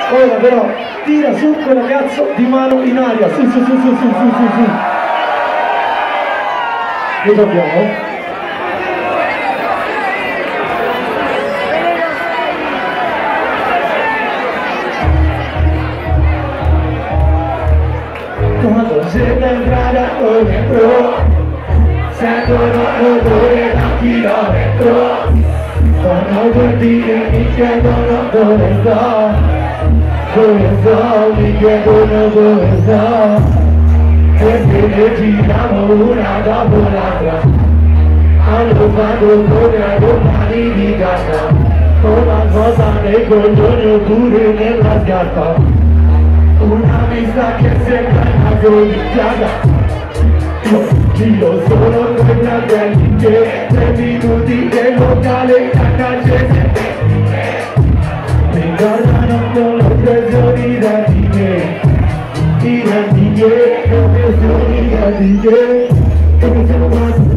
Ora però tira su quella cazzo di mano in aria, su. Lo dobbiamo? Quando siete in strada con dentro, sentono l'odore da chilometro. Sono due dire, mi chiedono dove sto, mi chiedono dove sto. E ne giriamo una dopo l'altra. Hanno fatto come domani di casa, una cosa nei coglioni oppure nella scarpa. Una vista che sembra una goliardiata. Io sono quei fratelli che 3 minuti del locale canacese mi guardano con l'espressione da dire, come sono i da dire, come sono